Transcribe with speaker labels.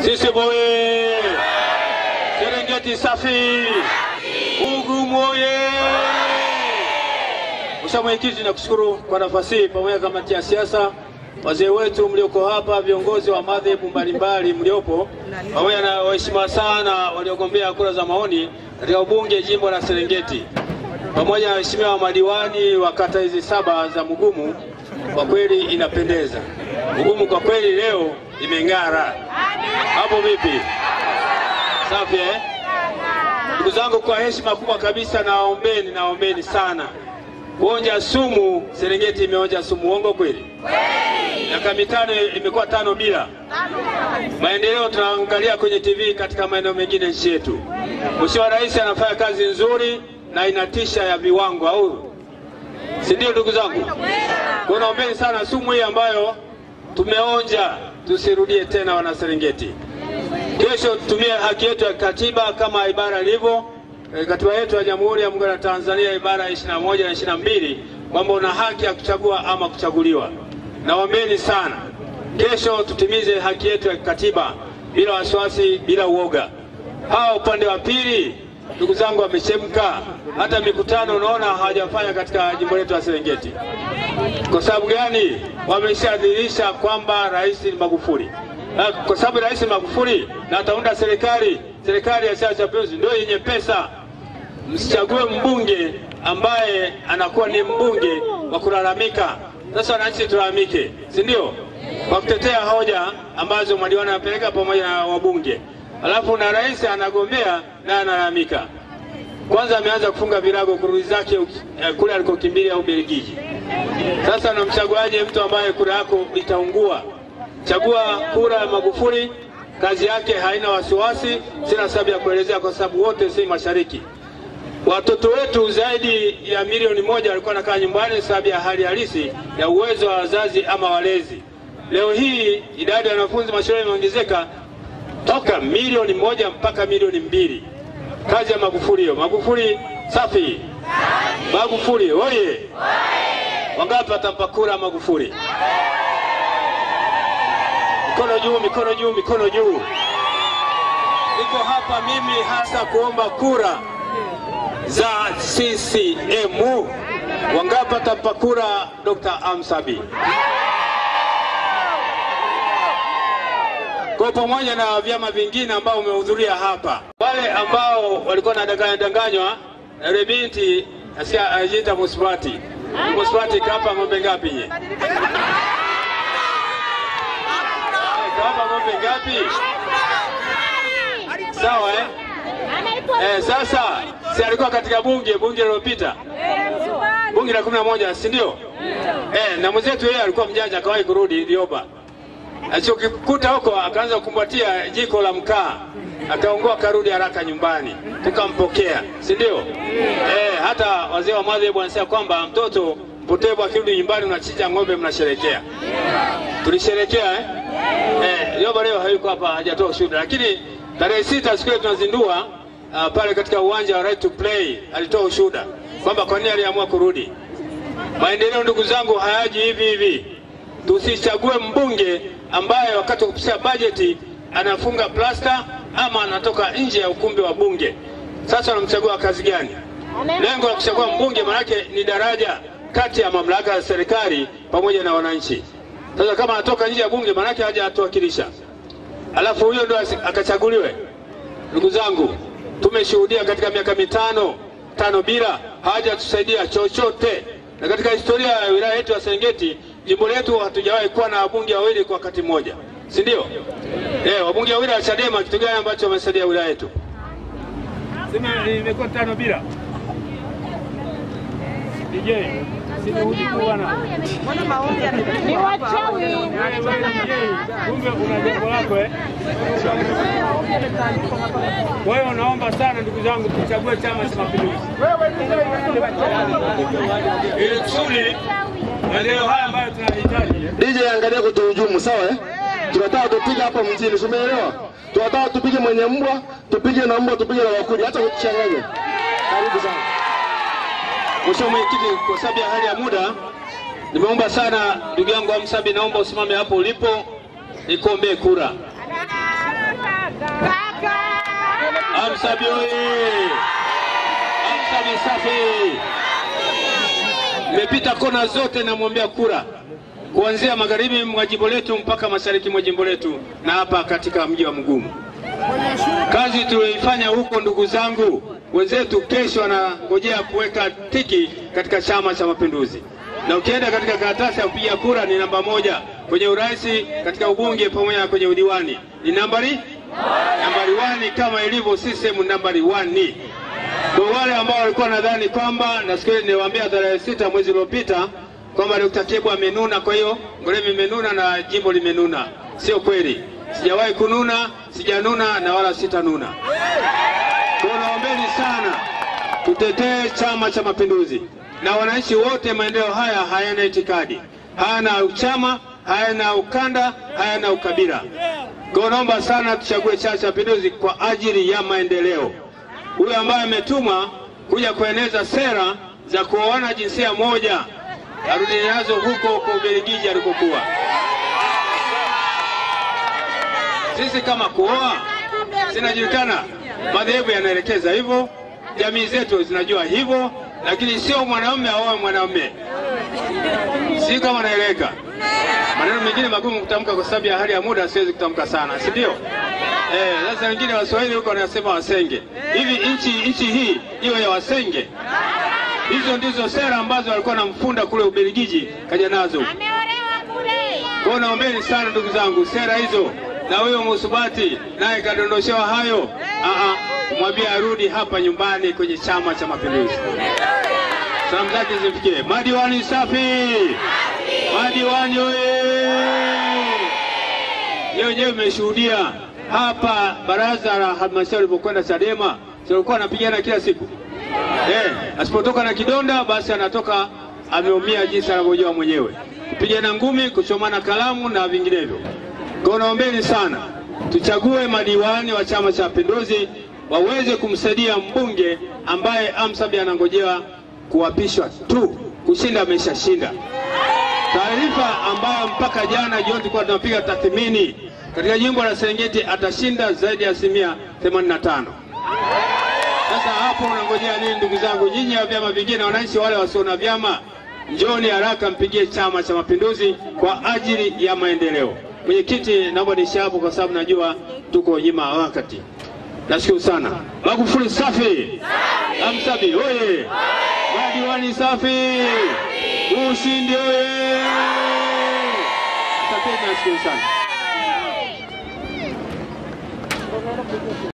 Speaker 1: Sisi boye. Serengeti safi. Ugumu oye. Mheshimiwa Mwenyekiti, nakushukuru kwa nafasi hii pamoja na kamati ya siasa, wazee wetu mlioko hapa, viongozi wa madhehebu mbalimbali mliopo, pamoja na waheshimiwa sana waliogombea kura za maoni katika ubunge jimbo la Serengeti, pamoja na waheshimiwa madiwani wa kata hizi 7 za Mugumu. Kwa kweli inapendeza. Mugumu kwa kweli leo imeng'ara. Hapo vipi? Safi eh? Ndugu zangu, kwa heshima kubwa kabisa naombeni sana. Kuonja sumu, Serengeti imeonja sumu, uongo kweli? Miaka mitano imekuwa 5 bila. Maendeleo tunaangalia kwenye TV katika maeneo mengine nchi yetu. Mheshimiwa Rais anafanya kazi nzuri na inatisha ya viwango, au si ndio ndugu zangu? Kwa naombeni sana sumu hii ambayo tumeonja tusirudie tena, wana Serengeti. Kesho tutumie haki yetu ya katiba kama ibara ilivyo katiba yetu ya Jamhuri ya Muungano wa Tanzania, ibara 21 na 22, kwamba una haki ya kuchagua ama kuchaguliwa. Naombeni sana kesho tutimize haki yetu ya katiba bila wasiwasi, bila uoga. Hao upande wa pili ndugu zangu wamechemka, hata mikutano unaona hawajafanya katika jimbo letu la Serengeti. Kwa sababu gani? Wameshadhihirisha kwamba Rais Magufuli, kwa sababu Rais Magufuli na ataunda serikali ya Chama cha Mapinduzi ndio yenye pesa. Msichague mbunge ambaye anakuwa ni mbunge wa kulalamika. Sasa wananchi tulalamike, si ndio? Kwa kutetea hoja ambazo madiwani wanapeleka pamoja na wabunge. Alafu na rais anagombea na analalamika. Kwanza ameanza kufunga virago kurudi zake kule alikokimbilia Ubelgiji. Sasa unamchaguaje mtu ambaye kura yako itaungua? Chagua kura ya Magufuli, kazi yake haina wasiwasi, sina sababu ya kuelezea kwa sababu wote si mashariki. Watoto wetu zaidi ya milioni 1 walikuwa nakaa nyumbani sababu ya hali halisi ya uwezo wa wazazi ama walezi. Leo hii idadi ya wanafunzi mashule imeongezeka toka milioni 1 mpaka milioni 2. Kazi ya Magufuli hiyo. Magufuli safi. Magufuli oye. Wangapi watampa kura Magufuli? Mikono juu, mikono juu, mikono juu. Niko hapa mimi hasa kuomba kura za CCM. Wangapi watampa kura Dr. Amsabi? Kwa pamoja na vyama vingine ambao umehudhuria hapa. Wale ambao walikuwa wanadanganywa na binti asia ajita Muswati. Muswati kapa ng'ombe ngapi nye? Kapa ng'ombe ngapi? Sawa eh? Sasa si alikuwa katika bunge lililopita. Bunge la 11, si ndio? Na mwenzetu yeye alikuwa mjanja, akawahi kurudi Lioba. Alichokikuta huko akaanza kukumbatia jiko la mkaa, akaongoa karudi haraka nyumbani, tukampokea, si ndio? Hata wazee wa madhehebu wanasema kwamba mtoto mpotevu akirudi nyumbani unachinja ng'ombe mnasherehekea. Tulisherehekea Lioba leo hayuko hapa, hajatoa ushuhuda, lakini tarehe 6 siku ile tunazindua pale katika uwanja wa Right to Play alitoa ushuhuda kwamba kwa nini aliamua kurudi. Maendeleo ndugu zangu hayaji hivi hivi. Tusichague mbunge ambaye wakati wa kupisha bajeti anafunga plasta ama anatoka nje ya ukumbi wa bunge. Sasa unamchagua kazi gani? Lengo la kuchagua mbunge manake ni daraja kati ya mamlaka ya serikali pamoja na wananchi. Sasa kama anatoka nje ya bunge manake hajatuwakilisha, alafu huyo ndio akachaguliwe. Ndugu zangu, tumeshuhudia katika miaka 5 bila hajatusaidia chochote. Na katika historia ya wilaya yetu ya Serengeti, jimbo letu hatujawahi kuwa na wabunge wawili kwa wakati mmoja, si ndio? Wabunge wawili wa Chadema, kitu gani ambacho wamesaidia wilaya yetu? Sema imekuwa 5 bila. DJ, sisi bwana. Mbona maombi ni wachawi? Kumbe kuna jambo lako Kwa hiyo naomba sana ndugu zangu tuchague Chama cha Mapinduzi. Ili kusudi maendeleo haya ambayo tunahitaji.
Speaker 2: DJ angalia kutuhujumu, sawa Tunataka tupige hapa mjini, umeelewa? Tunataka tupige mwenye mbwa, tupige na mbwa, tupige na wakuli, hata kuchanganya. Karibu sana.
Speaker 1: Mheshimiwa Mwenyekiti, kwa sababu ya hali ya muda, nimeomba sana ndugu yangu Amsabi, naomba usimame hapo ulipo nikuombee kura. Amsabi oye! Amsabi safi! Nimepita kona zote na muombea kura. Kuanzia magharibi mwa jimbo letu mpaka mashariki mwa jimbo letu na hapa katika mji wa Mugumu. Kazi tulioifanya huko, ndugu zangu, wenzetu kesho wanangojea kuweka tiki katika Chama cha Mapinduzi. Na ukienda katika karatasi ya kupiga kura ni namba 1, kwenye urais, katika ubunge pamoja na kwenye udiwani ni nambari 1 kama ilivyo system nambari 1. Kwa wale ambao walikuwa nadhani kwamba, na siku ile niliwaambia tarehe 6 mwezi uliopita kwamba Dr. Kebu amenuna, kwa hiyo Ngoreme imenuna na jimbo limenuna. Sio kweli. Sijawahi kununa, sijanuna na wala sitanuna. Kwa naombeni sana tutetee Chama cha Mapinduzi. Na wananchi wote, maendeleo haya hayana itikadi, hayana uchama, hayana ukanda, hayana ukabila. Kwa naomba sana tuchague Chama cha Mapinduzi kwa ajili ya maendeleo. Huyu ambaye ametuma kuja kueneza sera za kuoana jinsia moja arudi nazo huko kwa Ubelgiji alikokuwa. Sisi kama kuoa zinajulikana, madhehebu yanaelekeza hivyo, jamii zetu zinajua hivyo, lakini sio mwanamume aoe mwanamume. Si kama naeleka. Maneno mengine magumu kutamka kwa sababu ya hali ya muda, siwezi kutamka sana, si ndio? Sasa wengine Waswahili huko wanasema wasenge. Hivi nchi hii iwe ya wasenge? Hizo ndizo sera ambazo walikuwa namfunda kule Ubelgiji kaja nazo. Kwa naombeni sana ndugu zangu, sera hizo, na huyo Musubati naye kadondoshewa hayo, mwambie arudi hapa nyumbani kwenye Chama cha Mapinduzi. Salamu zake zifikie. Madiwani safi! Madiwani oye! Leo umeshuhudia hapa baraza la halmashauri lilipokwenda Chadema, tulikuwa anapigana kila siku. Asipotoka na kidonda basi anatoka ameumia jinsi anavyojua mwenyewe. Kupigana ngumi, kuchomana kalamu na vinginevyo. Kwa naombeni sana tuchague madiwani wa Chama cha Mapinduzi waweze kumsaidia mbunge ambaye Amsabi anangojea kuapishwa tu. Kushinda ameshashinda. Taarifa ambayo mpaka jana jioni tulikuwa tunapiga tathmini katika jimbo la Serengeti atashinda zaidi ya 85%. Sasa hapo unangojea nini ndugu zangu? Nyinyi wa vyama vingine, wananchi wale wasio na vyama, njoni haraka mpigie Chama cha Mapinduzi kwa ajili ya maendeleo. Mwenyekiti, naomba nishapo kwa sababu najua tuko nyuma wakati. Nashukuru sana. Magufuli safi! Amsabi oye! Madiwani safi! Ushindi oye! Asante, nashukuru sana.